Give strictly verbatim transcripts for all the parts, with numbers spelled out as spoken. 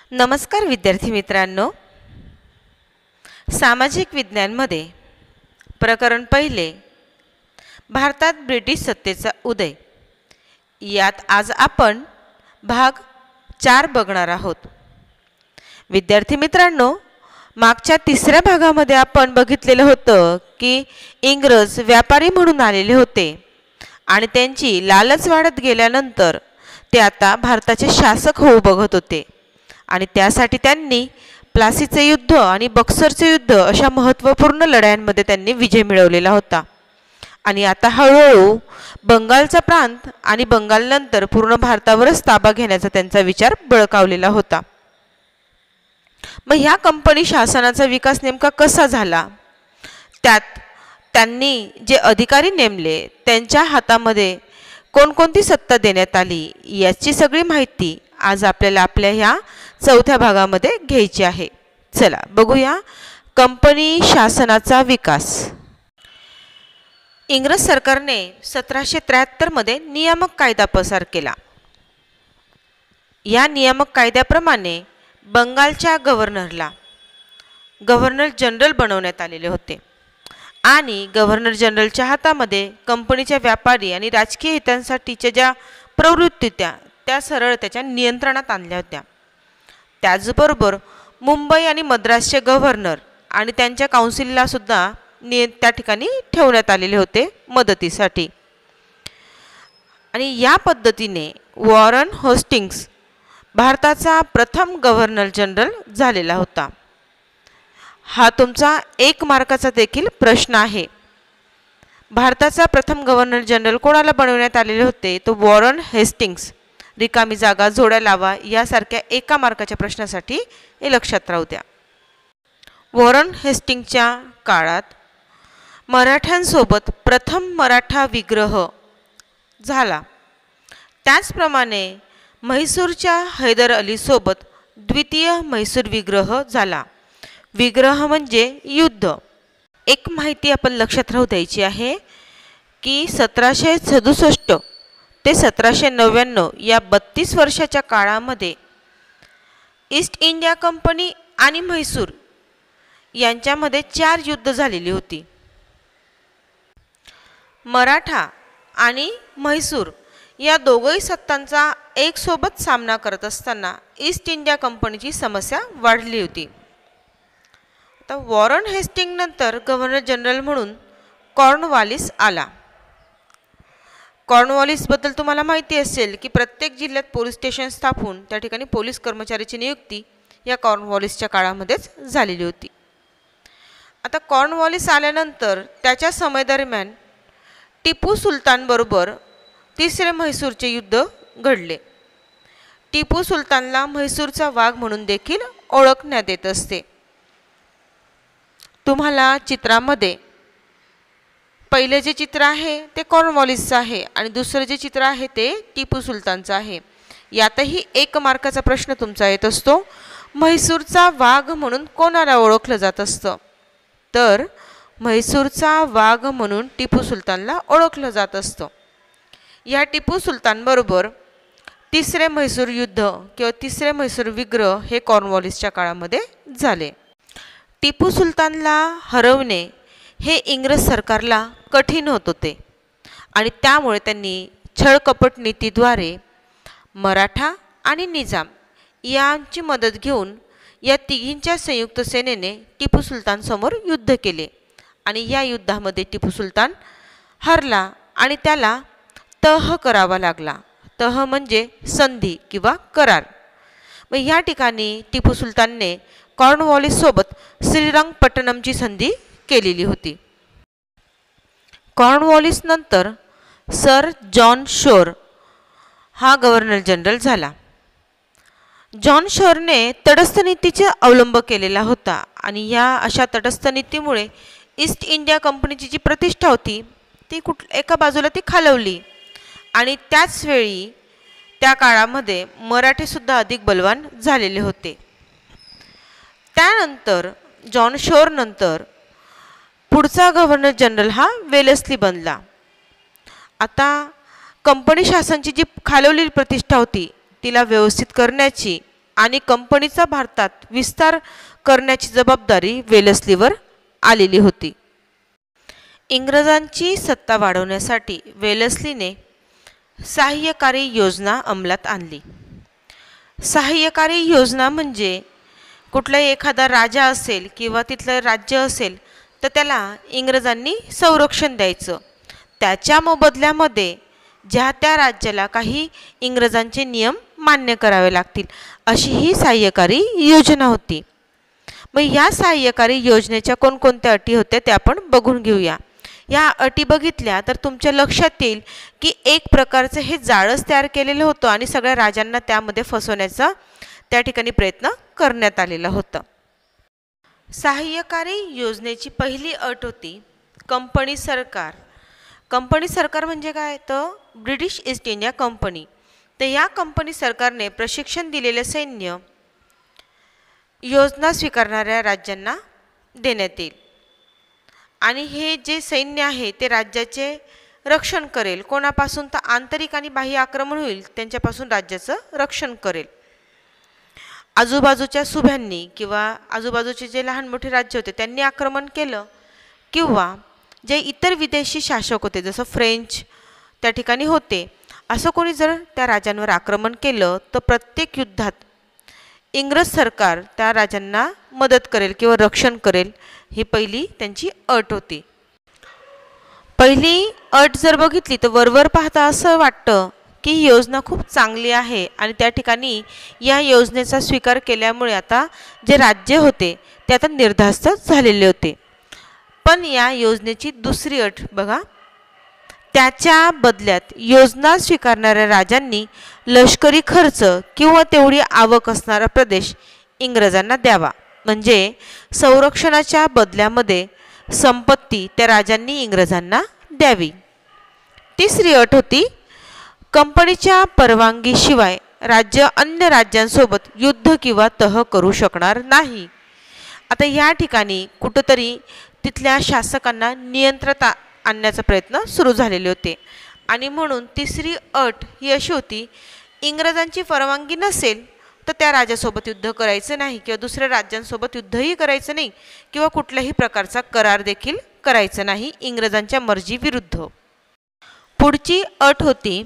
नमस्कार विद्यार्थी मित्रांनो, सामाजिक विज्ञानमध्ये प्रकरण पहिले भारतात ब्रिटिश सत्तेचा उदय यात आज आपण भाग चार बघणार आहोत। विद्यार्थी मित्रांनो, मागच्या तिसऱ्या भागामध्ये आपण बघितलेलं होतं की इंग्रज व्यापारी म्हणून आलेले होते आणि त्यांची लालच वाढत गेल्यानंतर ते आता भारताचे शासक होऊ बघत होते आणि त्यासाठी त्यांनी प्लासीचे युद्ध आणि बक्सरचे युद्ध अशा महत्त्वपूर्ण लढायांमध्ये त्यांनी विजय मिळवलेला होता आणि आता हळूहळू बंगालचा प्रांत आणि बंगालनंतर पूर्ण भारतावरच ताबा घेण्याचा त्यांचा विचार बळकावलेला होता। मग ह्या कंपनी शासनाचा विकास नेमका कसा झाला, त्यात त्यांनी जे अधिकारी नेमले त्यांच्या हातामध्ये कोणकोणती सत्ता देण्यात आली याची सगळी माहिती आज आपल्याला आपल्या ह्या चौथ्या भागामध्ये घ्यायची आहे। चला बघूया कंपनी शासनाचा विकास। इंग्रज सरकारने सतराशे त्र्याहत्तर मध्ये नियामक कायदा पसार केला। या नियामक कायद्याप्रमाणे बंगालच्या गव्हर्नरला गव्हर्नर जनरल बनवण्यात आलेले होते आणि गव्हर्नर जनरलच्या हातामध्ये कंपनीच्या व्यापारी आणि राजकीय हितांसाठीच्या ज्या प्रवृत्ती त्या त्या सरळ त्याच्या नियंत्रणात आणल्या होत्या। त्याचबरोबर मुंबई आणि मद्रासचे गव्हर्नर आणि त्यांच्या काउन्सिलला सुद्धा नि त्या ठिकाणी ठेवण्यात आलेले होते मदतीसाठी। आणि या पद्धतीने वॉरन हेस्टिंग्स भारताचा प्रथम गव्हर्नर जनरल झालेला होता। हा तुमचा एक मार्काचा देखील प्रश्न आहे। भारताचा प्रथम गव्हर्नर जनरल कोणाला बनवण्यात आलेले होते, तो वॉरन हेस्टिंग्स। रिकामी जागा जोड्या लावा यासारख्या एका मार्काच्या प्रश्नासाठी हे लक्षात राहू द्या। वॉरन हेस्टिंग्सच्या काळात मराठ्यांसोबत प्रथम मराठा विग्रह झाला। त्याचप्रमाणे म्हैसूरच्या हैदर अली सोबत द्वितीय म्हैसूर विग्रह झाला। विग्रह म्हणजे युद्ध। एक माहिती आपण लक्षात राहू द्यायची आहे की सतराशे सदुसष्ट ते सतराशे नव्याण्णव या बत्तीस वर्षाच्या काळामध्ये ईस्ट इंडिया कंपनी आणि म्हैसूर यांच्यामध्ये चार युद्ध झालेली होती। मराठा आणि म्हैसूर या दोघही सत्तांचा एक सोबत सामना करत असताना ईस्ट इंडिया कंपनीची समस्या वाढली होती। आता वॉरन हेस्टिंग नंतर गव्हर्नर जनरल म्हणून कॉर्नवालिस आला। कॉर्नवालिसबद्दल तुम्हाला माहिती असेल की प्रत्येक जिल्ह्यात पोलीस स्टेशन स्थापून त्या ठिकाणी पोलीस कर्मचाऱ्याची नियुक्ती या कॉर्नवालिसच्या काळामध्येच झालेली होती। आता कॉर्नवालिस आल्यानंतर त्याच्या समयदरम्यान टिपू सुलतानबरोबर तिसरे म्हैसूरचे युद्ध घडले। टिपू सुलतानला म्हैसूरचा वाघ म्हणून देखील ओळखण्यात येत असते। तुम्हाला चित्रामध्ये पहिले जे चित्र आहे ते कॉर्नवालिसचं आहे आणि दुसरं जे चित्र आहे ते टिपू सुलतानचं आहे। यातही एक मार्काचा प्रश्न तुमचा येत असतो, म्हैसूरचा वाघ म्हणून कोणाला ओळखलं जात असतं, तर म्हैसूरचा वाघ म्हणून टिपू सुलतानला ओळखलं जात असतं। या टिपू सुलतानबरोबर तिसरे म्हैसूर युद्ध किंवा तिसरे म्हैसूर विग्रह हे कॉर्नवालिसच्या काळामध्ये झाले। टिपू सुलतानला हरवणे हे इंग्रज सरकारला कठीण होत होते आणि त्यामुळे त्यांनी छळकपट नीतीद्वारे मराठा आणि निजाम यांची मदत घेऊन या तिघींच्या संयुक्त सेनेने टिपू सुलतानसमोर युद्ध केले आणि या युद्धामध्ये टिपू सुलतान हरला आणि त्याला तह करावा लागला। तह म्हणजे संधी किंवा करार। मग या ठिकाणी टिपू सुलतानने कॉर्नवालिस सोबत श्रीरंगपट्टणमची संधी केलेली होती। कॉर्नवालिस नंतर सर जॉन शोर हा गव्हर्नर जनरल झाला। जॉन शोरने तटस्थ नीतीचा अवलंब केलेला होता आणि या अशा तटस्थ नीतीमुळे ईस्ट इंडिया कंपनीची जी प्रतिष्ठा होती ती कुठ एका बाजूला ती खालवली आणि त्याच वेळी त्या काळामध्ये मराठेसुद्धा अधिक बलवान झालेले होते। त्यानंतर जॉन शोर नंतर पुढचा गव्हर्नर जनरल हा वेलेस्ली बनला। आता कंपनी शासनाची जी खालवलेली प्रतिष्ठा होती तिला व्यवस्थित करण्याची आणि कंपनीचा भारतात विस्तार करण्याची जबाबदारी वेलस्लीवर आलेली होती. इंग्रजांची सत्ता वाढवण्यासाठी वेलस्लीने सहाय्यकारी योजना अंमलात आणली. सहाय्यकारी योजना म्हणजे कुठलाही एखादा राजा असेल किंवा तिथलं राज्य असेल तर त्याला इंग्रजांनी संरक्षण द्यायचं. त्याच्या मोबदल्यामध्ये ज्या त्या राज्याला काही इंग्रजांचे नियम मान्य करावे लागतील अशी ही सहाय्यकारी योजना होती. मग या सहाय्यकारी योजनेच्या कोणकोणत्या अटी होत्या ते आपण बघून घेऊया. या अटी बघितल्या तर तुमच्या लक्षात येईल की एक प्रकारचं हे जाळच तयार केलेलं होतं आणि सगळ्या राजांना त्यामध्ये फसवण्याचा त्या ठिकाणी प्रयत्न करण्यात आलेला होता. सहाय्यकारी योजनेची पहिली अट होती कंपनी सरकार. कंपनी सरकार म्हणजे काय तर ब्रिटिश ईस्ट इंडिया कंपनी. तर या कंपनी सरकारने प्रशिक्षण दिलेले सैन्य योजना स्वीकारणाऱ्या राज्यांना देण्यात येईल आणि हे जे सैन्य आहे ते राज्याचे रक्षण करेल. कोणापासून तर आंतरिक आणि बाह्य आक्रमण होईल त्यांच्यापासून राज्याचं रक्षण करेल. आजूबाजूच्या सुभ्यांनी किंवा आजूबाजूचे जे लहान मोठे राज्य होते त्यांनी आक्रमण केलं किंवा जे इतर विदेशी शासक होते जसं फ्रेंच त्या ठिकाणी होते असं कोणी जर त्या राजांवर आक्रमण केलं तर प्रत्येक युद्धात इंग्रज सरकार त्या राजांना मदत करेल किंवा रक्षण करेल ही पहिली त्यांची अट होती. पहिली अट जर बघितली तर वरवर पाहता असं वाटतं की ही योजना खूप चांगली आहे आणि त्या ठिकाणी या योजनेचा स्वीकार केल्यामुळे आता जे राज्य होते ते आता निर्धास्त झालेले होते. पण या योजनेची दुसरी अट बघा, त्याच्या बदल्यात योजना स्वीकारणाऱ्या राजांनी लष्करी खर्च किंवा तेवढी आवक असणारा प्रदेश इंग्रजांना द्यावा. म्हणजे संरक्षणाच्या बदल्यामध्ये संपत्ती त्या राजांनी इंग्रजांना द्यावी. तिसरी अट होती कंपनीच्या परवानगीशिवाय राज्य अन्य राज्यांसोबत युद्ध किंवा तह करू शकणार नाही. आता या ठिकाणी कुठंतरी तिथल्या शासकांना नियंत्रणात आणण्याचा प्रयत्न सुरू झालेले होते आणि म्हणून तिसरी अट ही अशी होती इंग्रजांची परवानगी नसेल तर त्या राजासोबत युद्ध करायचं नाही किंवा दुसऱ्या राज्यांसोबत युद्धही करायचं नाही किंवा कुठल्याही प्रकारचा करार देखील करायचा नाही इंग्रजांच्या मर्जीविरुद्ध. पुढची अट होती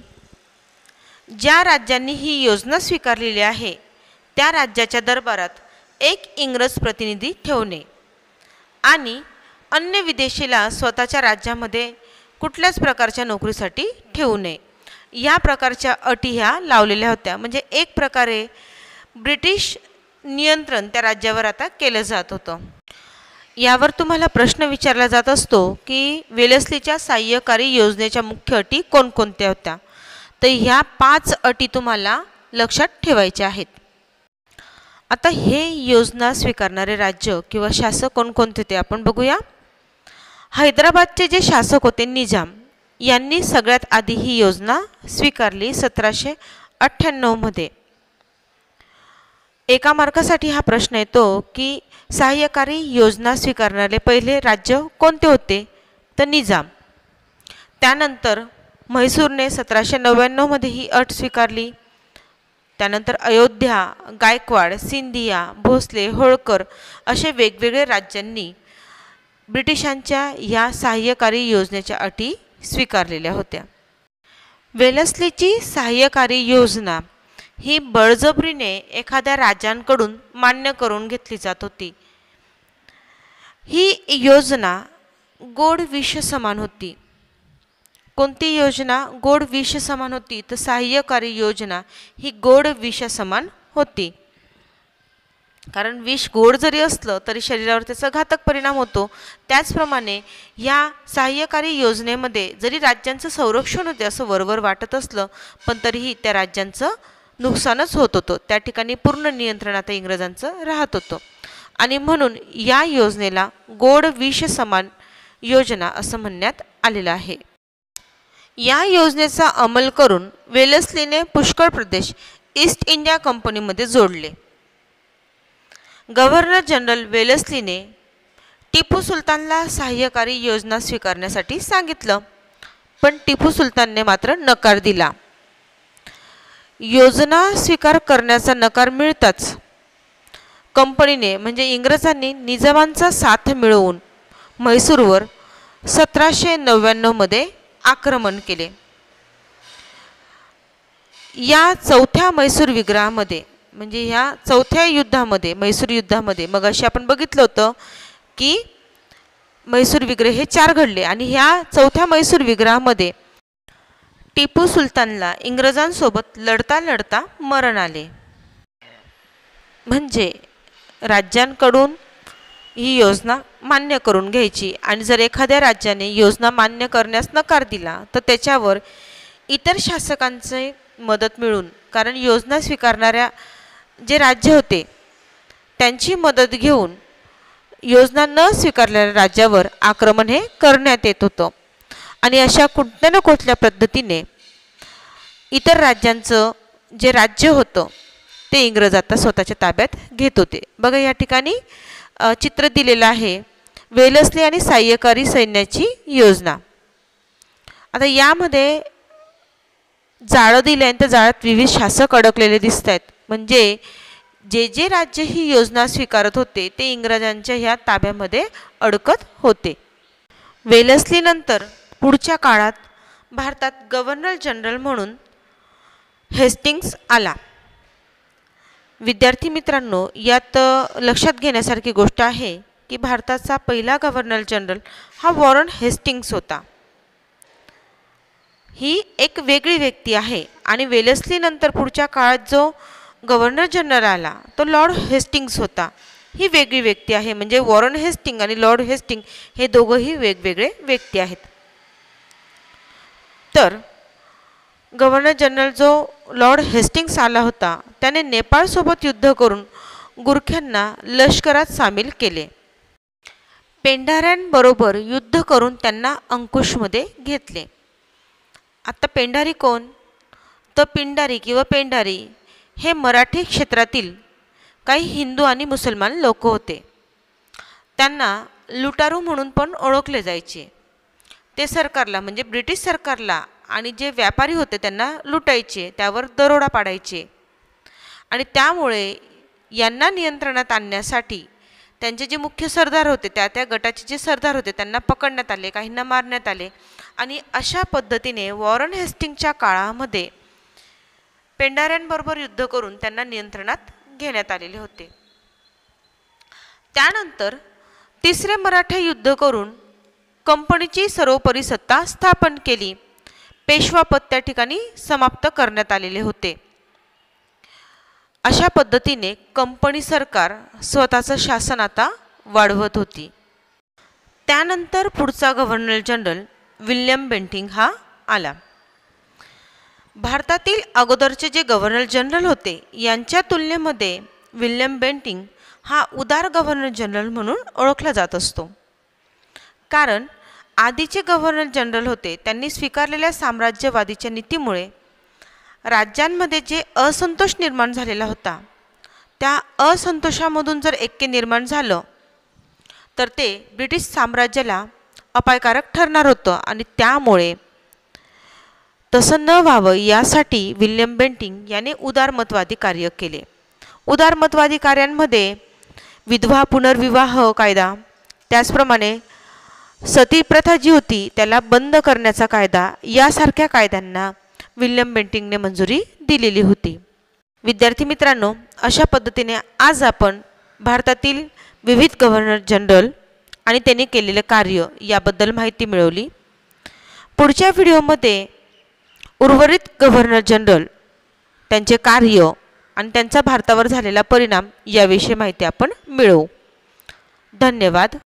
ज्या राज्यांनी ही योजना स्वीकारलेली आहे त्या राज्याच्या दरबारात एक इंग्रज प्रतिनिधी ठेवणे आणि अन्य विदेशीला स्वतःच्या राज्यामध्ये कुठल्याच प्रकारच्या नोकरीसाठी ठेवू नये. या प्रकारच्या अटी ह्या लावलेल्या होत्या. म्हणजे एक प्रकारे ब्रिटिश नियंत्रण त्या राज्यावर आता केलं जात होतं. यावर तुम्हाला प्रश्न विचारला जात असतो की वेलस्लीच्या सहाय्यकारी योजनेच्या मुख्य अटी कोणकोणत्या होत्या. तर ह्या पाच अटी तुम्हाला लक्षात ठेवायच्या आहेत. आता हे योजना स्वीकारणारे राज्य किंवा शासक कोणकोणते ते आपण बघूया. हैदराबादचे जे शासक होते निजाम यांनी सगळ्यात आधी ही योजना स्वीकारली सतराशे अठ्ठ्याण्णवमध्ये. एका मार्कासाठी हा प्रश्न येतो की सहाय्यकारी योजना स्वीकारणारे पहिले राज्य कोणते होते तर निजाम. त्यानंतर म्हैसूरने सतराशे नव्याण्णवमध्ये ही अट स्वीकारली. त्यानंतर अयोध्या, गायकवाड, सिंधिया, भोसले, होळकर असे वेगवेगळे राज्यांनी ब्रिटिशांच्या या सहाय्यकारी योजनेच्या अटी स्वीकारलेल्या होत्या. वेलस्लीची सहाय्यकारी योजना ही बळजबरीने एखाद्या राजांकडून मान्य करून घेतली जात होती. ही योजना गोड विष समान होती. कोणती योजना गोड विष समान होती तर सहाय्यकारी योजना ही गोड विष समान होती. कारण विष गोड जरी असलं तरी शरीरावर त्याचा घातक परिणाम होतो. त्याचप्रमाणे या सहाय्यकारी योजनेमध्ये जरी राज्यांचं संरक्षण होते असं वरवर वाटत असलं पण तरीही त्या राज्यांचं नुकसानच होत होतं. त्या ठिकाणी पूर्ण नियंत्रण आता इंग्रजांचं राहत होतं आणि म्हणून या योजनेला गोड विष समान योजना असं म्हणण्यात आलेलं आहे. या योजनेचा अंमल करून वेलस्लीने पुष्कळ प्रदेश ईस्ट इंडिया कंपनीमध्ये जोडले. गव्हर्नर जनरल वेलस्लीने टिपू सुलतानला सहाय्यकारी योजना स्वीकारण्यासाठी सांगितलं पण टिपू सुलतानने मात्र नकार दिला. योजना स्वीकार करण्याचा नकार मिळताच कंपनीने म्हणजे इंग्रजांनी निजामांचा साथ मिळवून म्हैसूरवर सतराशे नव्याण्णवमध्ये आक्रमण केले. या चौथ्या म्हैसूर विग्रहामध्ये म्हणजे ह्या चौथ्या युद्धामध्ये म्हैसूर युद्धामध्ये मग अशी आपण बघितलं होतं की म्हैसूर विग्रह हे चार घडले आणि ह्या चौथ्या म्हैसूर विग्रहामध्ये टिपू सुलतानला इंग्रजांसोबत लढता लढता मरण आले. म्हणजे राज्यांकडून ही योजना मान्य करून घ्यायची आणि जर एखाद्या राज्याने योजना मान्य करण्यास नकार दिला तर त्याच्यावर इतर शासकांचे मदत मिळून कारण योजना स्वीकारणाऱ्या जे राज्य होते त्यांची मदत घेऊन योजना न स्वीकारलेल्या राज्यावर आक्रमण हे करण्यात येत होतं. आणि अशा कुठल्या ना कुठल्या पद्धतीने इतर राज्यांचं जे राज्य होतं ते इंग्रज आता स्वतःच्या ताब्यात घेत होते. बघा या ठिकाणी चित्र दिलेलं आहे वेलस्ली आणि सहाय्यकारी सैन्याची योजना. आता यामध्ये जाळं दिले आणि त्या जाळ्यात विविध शासक अडकलेले दिसत आहेत. म्हणजे जे जे राज्य ही योजना स्वीकारत होते ते इंग्रजांच्या ह्या ताब्यामध्ये अडकत होते. वेलस्ली नंतर पुढच्या काळात भारतात गव्हर्नर जनरल म्हणून हेस्टिंग्स आला. विद्यार्थी मित्रांनो यात लक्षात घेण्यासारखी गोष्ट आहे की भारताचा पहिला गव्हर्नर जनरल हा वॉरन हेस्टिंग्स होता. ही एक वेगळी व्यक्ती आहे आणि वेलस्ली नंतर पुढच्या काळात जो गव्हर्नर जनरल आला तो लॉर्ड हेस्टिंग्स होता. ही वेगळी व्यक्ती आहे. म्हणजे वॉरन हेस्टिंग आणि लॉर्ड हेस्टिंग हे दोघंही वेगवेगळे व्यक्ती आहेत. तर गव्हर्नर जनरल जो लॉर्ड हेस्टिंग्स आला होता त्याने नेपाळसोबत युद्ध करून गुरख्यांना लष्करात सामील केले. पेंढाऱ्यांबरोबर युद्ध करून त्यांना अंकुशमध्ये घेतले. आता पेंढारी कोण? तर पिंडारी किंवा पेंढारी हे मराठी क्षेत्रातील काही हिंदू आणि मुसलमान लोक होते. त्यांना लुटारू म्हणून पण ओळखले जायचे. ते सरकारला म्हणजे ब्रिटिश सरकारला आणि जे व्यापारी होते त्यांना लुटायचे, त्यावर दरोडा पाडायचे. आणि त्यामुळे यांना नियंत्रणात आणण्यासाठी त्यांचे जे मुख्य सरदार होते त्या त्या गटाचे जे सरदार होते त्यांना पकडण्यात आले, काहींना मारण्यात आले. आणि अशा पद्धतीने वॉरन हेस्टिंगच्या काळामध्ये पेंढाऱ्यांबरोबर युद्ध करून त्यांना नियंत्रणात घेण्यात आलेले होते. त्यानंतर तिसरे मराठा युद्ध करून कंपनीची सर्वोपरी सत्ता स्थापन केली. पेशवापद त्या ठिकाणी समाप्त करण्यात आलेले होते. अशा पद्धतीने कंपनी सरकार स्वतःचं शासन आता वाढवत होती. त्यानंतर पुढचा गव्हर्नर जनरल विल्यम बेंटिंक हा आला. भारतातील अगोदरचे जे गव्हर्नर जनरल होते यांच्या तुलनेमध्ये विल्यम बेंटिंक हा उदार गव्हर्नर जनरल म्हणून ओळखला जात असतो. कारण आधीचे गव्हर्नर जनरल होते त्यांनी स्वीकारलेल्या साम्राज्यवादीच्या नीतीमुळे राज्यांमध्ये जे असंतोष निर्माण झालेला होता त्या असंतोषामधून जर ऐक्य निर्माण झालं तर ते ब्रिटिश साम्राज्याला अपायकारक ठरणार होतं. आणि त्यामुळे तसं न व्हावं यासाठी विल्यम बेंटिंक याने उदारमतवादी कार्य केले. उदारमतवादी कार्यांमध्ये विधवा पुनर्विवाह कायदा, त्याचप्रमाणे सती प्रथा जी होती त्याला बंद करण्याचा कायदा, यासारख्या कायद्यांना विल्यम बेंटिंकने मंजुरी दिलेली होती. विद्यार्थी मित्रांनो, अशा पद्धतीने आज आपण भारतातील विविध गव्हर्नर जनरल आणि त्यांनी केलेले कार्य याबद्दल माहिती मिळवली. पुढच्या व्हिडिओमध्ये उर्वरित गव्हर्नर जनरल, त्यांचे कार्य आणि त्यांचा भारतावर झालेला परिणाम याविषयी माहिती आपण मिळवू. धन्यवाद.